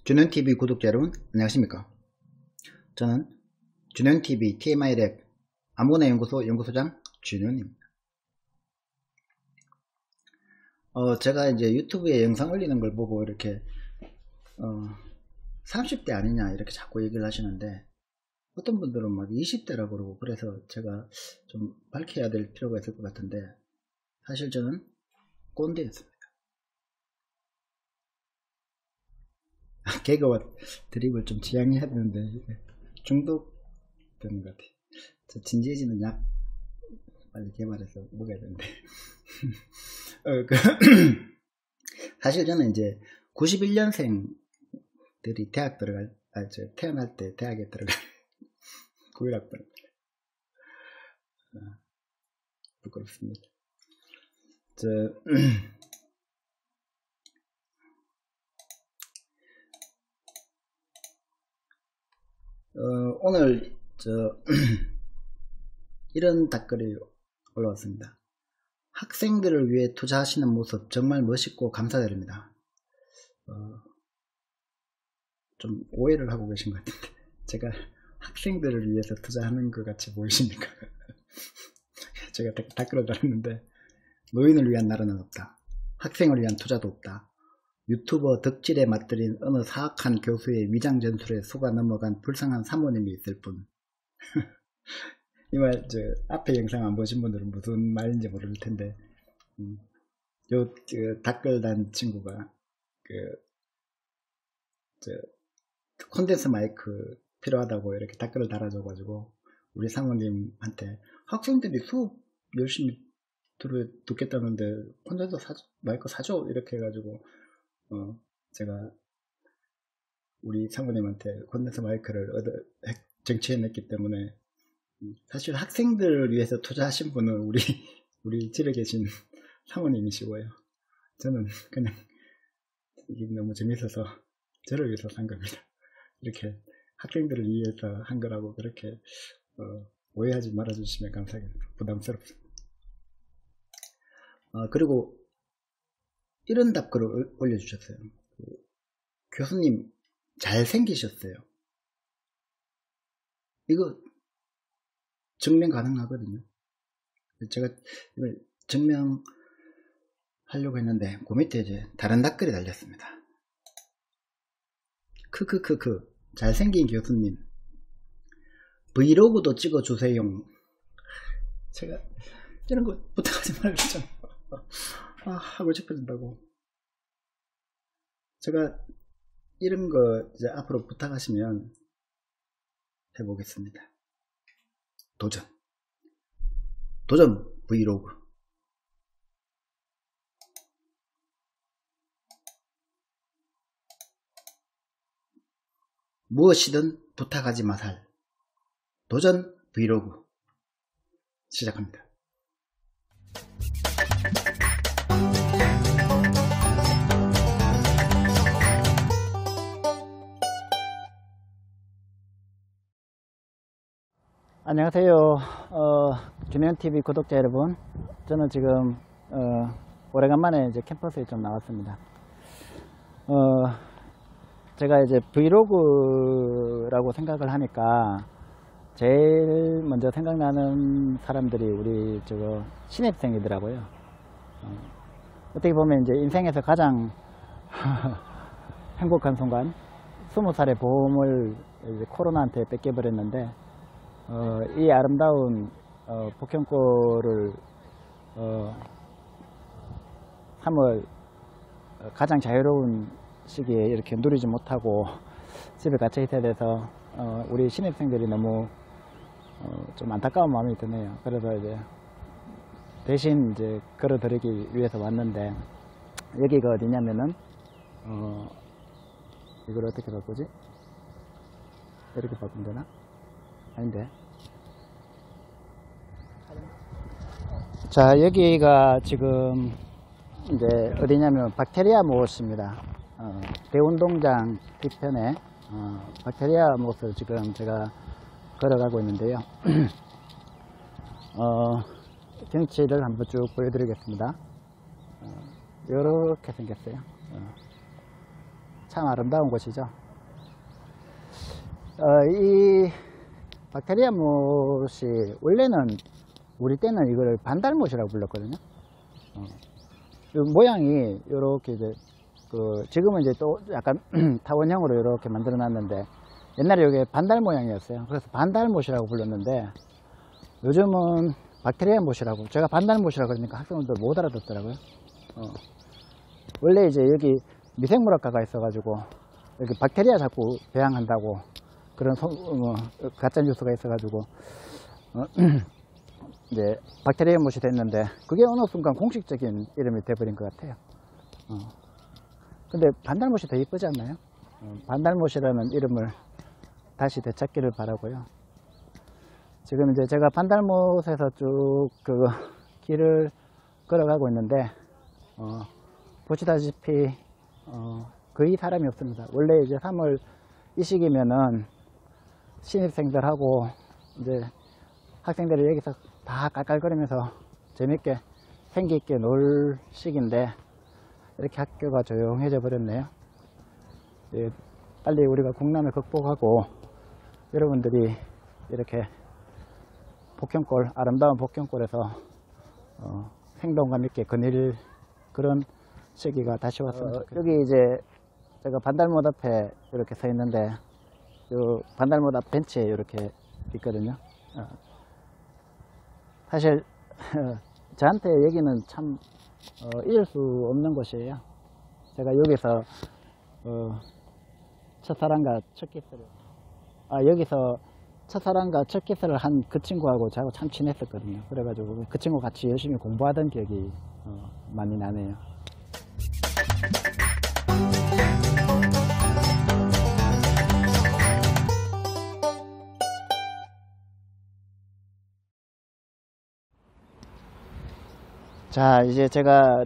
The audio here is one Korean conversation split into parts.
준현TV 구독자 여러분 안녕하십니까. 저는 준현TV TMI랩 아무나 연구소 연구소장 준현입니다. 제가 이제 유튜브에 영상 올리는 걸 보고 이렇게 30대 아니냐 이렇게 자꾸 얘기를 하시는데, 어떤 분들은 막 20대라고 그러고, 그래서 제가 좀 밝혀야 될 필요가 있을 것 같은데, 사실 저는 꼰대였습니다. 개그와 드립을 좀 지양해야 되는데 중독되는 것 같아요. 저 진지해지는 약 빨리 개발해서 먹어야 되는데 사실 저는 이제 91년생들이 대학 태어날 때 대학에 들어갈 91학번 부끄럽습니다. 오늘 이런 댓글이 올라왔습니다. 학생들을 위해 투자하시는 모습 정말 멋있고 감사드립니다. 좀 오해를 하고 계신 것 같은데, 제가 학생들을 위해서 투자하는 것 같이 보이십니까? 제가 댓글을 달았는데, 노인을 위한 나라는 없다. 학생을 위한 투자도 없다. 유튜버 덕질에 맞들인 어느 사악한 교수의 위장 전술에 속아 넘어간 불쌍한 사모님이 있을 뿐. 이 말, 앞에 영상 안 보신 분들은 무슨 말인지 모를 텐데, 댓글 단 친구가, 콘덴서 마이크 필요하다고 이렇게 댓글을 달아줘가지고, 우리 사모님한테 학생들이 수업 열심히 듣겠다는데, 콘덴서 마이크 사줘? 이렇게 해가지고, 제가 우리 사모님한테 콘덴서 마이크를 정치해냈기 때문에, 사실 학생들을 위해서 투자하신 분은 우리 집에 계신 사모님이시고요. 저는 그냥 이게 너무 재밌어서 저를 위해서 산 겁니다. 이렇게 학생들을 위해서 한 거라고 그렇게 오해하지 말아주시면 감사하겠습니다. 부담스럽습니다. 그리고 이런 답글을 올려주셨어요. 교수님 잘생기셨어요. 이거 증명 가능하거든요. 제가 이걸 증명하려고 했는데, 그 밑에 이제 다른 댓글이 달렸습니다. 크크크크 잘생긴 교수님 브이로그도 찍어주세요. 제가 이런 거 부탁하지 말랬잖아요. 하고 싶어진다고. 제가 이런 거 이제 앞으로 부탁하시면 해보겠습니다. 도전 브이로그. 무엇이든 부탁하지 마살. 도전 브이로그 시작합니다. 안녕하세요. 준현TV 구독자 여러분, 저는 지금 오래간만에 이제 캠퍼스에 좀 나왔습니다. 제가 이제 브이로그라고 생각을 하니까 제일 먼저 생각나는 사람들이 우리 신입생이더라고요. 어떻게 보면 이제 인생에서 가장 행복한 순간, 20살의 보험을 이제 코로나한테 뺏겨버렸는데, 이 아름다운 복형골을 3월 가장 자유로운 시기에 이렇게 누리지 못하고 집에 갇혀 있어야 돼서 우리 신입생들이 너무 좀 안타까운 마음이 드네요. 그래서 이제 대신 이제 걸어드리기 위해서 왔는데, 여기가 어디냐면은 이걸 어떻게 바꾸지? 이렇게 바꾸면 되나? 아닌데. 자, 여기가 지금 이제 어디냐면 박테리아 못입니다. 대운동장 뒤편에 박테리아 못을 지금 제가 걸어가고 있는데요. 경치를 한번 쭉 보여드리겠습니다. 이렇게 생겼어요. 참 아름다운 곳이죠. 이 박테리아 못이 원래는 우리 때는 이걸 반달못이라고 불렀거든요. 이 모양이 이렇게 이제 지금은 이제 또 약간 타원형으로 이렇게 만들어 놨는데 옛날에 이게 반달 모양이었어요. 그래서 반달못이라고 불렀는데 요즘은 박테리아 못이라고, 제가 반달못이라고 그러니까 학생분들 못 알아듣더라고요. 원래 이제 여기 미생물학과가 있어가지고 여기 박테리아 자꾸 배양한다고 그런 가짜 뉴스가 있어가지고 이제 박테리아 못이 됐는데 그게 어느 순간 공식적인 이름이 돼버린 것 같아요. 근데 반달못이 더 이쁘지 않나요? 반달못이라는 이름을 다시 되찾기를 바라고요. 지금 이제 제가 반달못에서 쭉 그 길을 걸어가고 있는데 보시다시피 거의 사람이 없습니다. 원래 이제 3월 이 시기면은 신입생들하고 이제 학생들이 여기서 다 깔깔거리면서 재밌게 생기 있게 놀 시기인데 이렇게 학교가 조용해져 버렸네요. 예, 빨리 우리가 국난을 극복하고 여러분들이 이렇게 복형골, 아름다운 복형골에서 생동감 있게 거닐 그런 시기가 다시 왔으면 좋겠어요. 여기 이제 제가 반달못 앞에 이렇게 서 있는데 요 반달못 앞 벤치에 이렇게 있거든요. 사실 저한테 여기는 참 잊을 수 없는 곳이에요. 제가 여기서 첫사랑과 첫 키스를 여기서 첫사랑과 첫 키스를 한 그 친구하고 저하고 참 친했었거든요. 그래가지고 그 친구 같이 열심히 공부하던 기억이 많이 나네요. 자, 이제 제가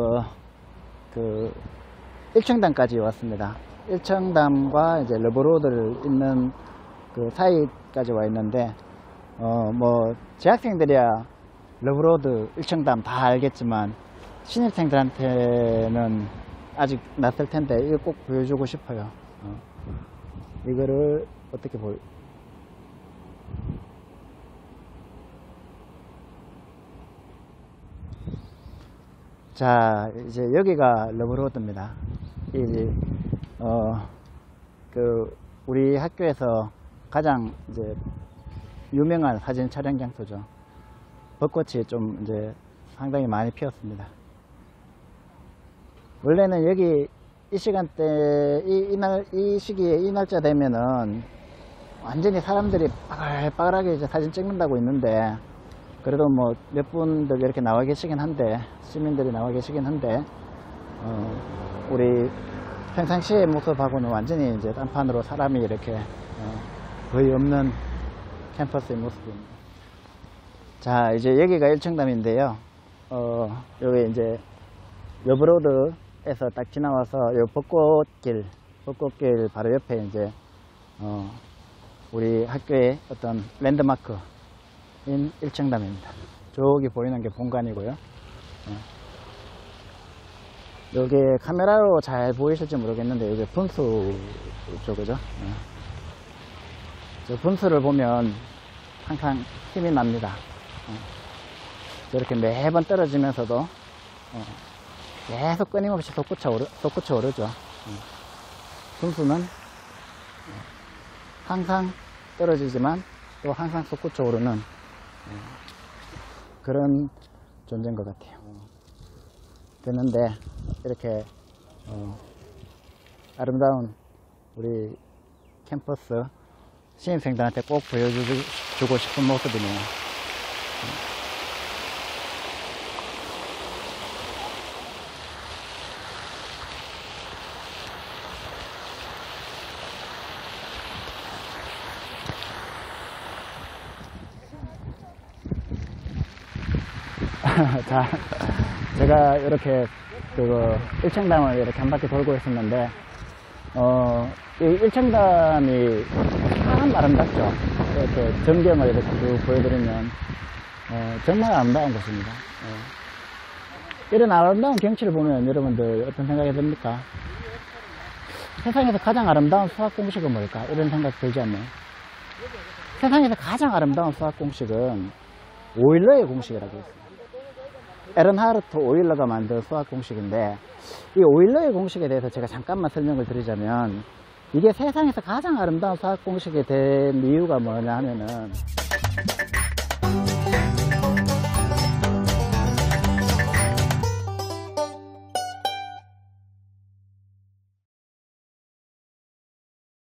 그 일청담까지 왔습니다. 일청담과 이제 러브로드를 잇는 그 사이까지 와 있는데 뭐 재학생들이야 러브로드 일청담 다 알겠지만 신입생들한테는 아직 낯설 텐데 이거 꼭 보여주고 싶어요. 이거를 어떻게 자, 이제 여기가 러브로드입니다. 이제 우리 학교에서 가장 이제 유명한 사진 촬영 장소죠. 벚꽃이 좀 이제 상당히 많이 피었습니다. 원래는 여기 이 시간대 이 시기에 이 날짜 되면은 완전히 사람들이 빠글빠글하게 이제 사진 찍는다고 있는데 그래도 뭐 몇 분들 이렇게 나와 계시긴 한데 시민들이 나와 계시긴 한데 우리 평상시의 모습하고는 완전히 이제 딴판으로 사람이 이렇게 거의 없는 캠퍼스의 모습입니다. 자, 이제 여기가 일청담인데요. 여기 이제 러브로드에서 딱 지나와서 요 벚꽃길 바로 옆에 이제 우리 학교의 어떤 랜드마크인 일청담입니다. 저기 보이는 게 본관이고요. 여기 카메라로 잘 보이실지 모르겠는데 여기 분수 쪽이죠. 저 분수를 보면 항상 힘이 납니다. 저렇게 매번 떨어지면서도 계속 끊임없이 솟구쳐 오르죠. 분수는 항상 떨어지지만 또 항상 솟구쳐 오르는 그런 존재인 것 같아요. 되는데 이렇게 아름다운 우리 캠퍼스 신입생들한테 꼭 보여주고 싶은 모습이네요. 자, 제가 이렇게 일청담을 이렇게 한 바퀴 돌고 있었는데 이 일청담이 참 아름답죠. 이렇게 전경을 이렇게 쭉 보여드리면 정말 아름다운 곳입니다. 이런 아름다운 경치를 보면 여러분들 어떤 생각이 듭니까? 세상에서 가장 아름다운 수학 공식은 뭘까? 이런 생각 들지 않나요? 세상에서 가장 아름다운 수학 공식은 오일러의 공식이라고 있어요. 에른하르트 오일러가 만든 수학 공식인데, 이 오일러의 공식에 대해서 제가 잠깐만 설명을 드리자면, 이게 세상에서 가장 아름다운 수학 공식이 된 이유가 뭐냐 하면은